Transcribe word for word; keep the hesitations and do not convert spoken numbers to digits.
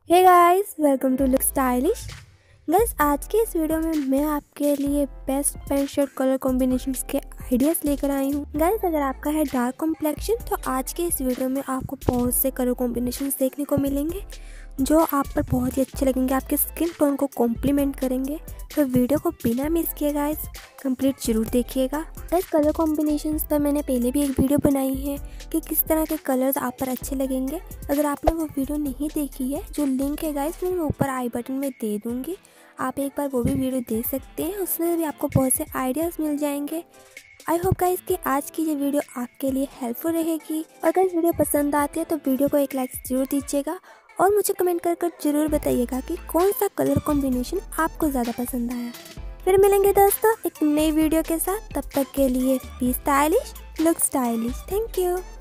Hey guys, welcome to look stylish. Guys, आज के इस वीडियो में मैं आपके लिए best pant shirt colour combinations के आइडियाज़ लेकर आई हूँ। गाइस, अगर आपका है डार्क कॉम्प्लेक्शन तो आज के इस वीडियो में आपको बहुत से कलर कॉम्बिनेशंस देखने को मिलेंगे जो आप पर बहुत ही अच्छे लगेंगे, आपके स्किन टोन को कॉम्प्लीमेंट करेंगे। तो वीडियो को बिना मिस किए गाइस कंप्लीट जरूर देखिएगा। गाइस, कलर कॉम्बिनेशंस पर मैंने पहले भी एक वीडियो बनाई है कि किस तरह के कलर्स आप पर अच्छे लगेंगे। अगर आपने वो वीडियो नहीं देखी है, जो लिंक है गाइस मैं ऊपर आई बटन में दे दूँगी, आप एक बार वो भी वीडियो देख सकते हैं। उसमें भी आपको बहुत से आइडियाज़ मिल जाएंगे। आई होप गाइस कि आज की ये वीडियो आपके लिए हेल्पफुल रहेगी। और अगर वीडियो पसंद आती है तो वीडियो को एक लाइक ज़रूर दीजिएगा और मुझे कमेंट कर कर जरूर बताइएगा कि कौन सा कलर कॉम्बिनेशन आपको ज़्यादा पसंद आया। फिर मिलेंगे दोस्तों एक नई वीडियो के साथ। तब तक के लिए be stylish, look stylish. Thank you.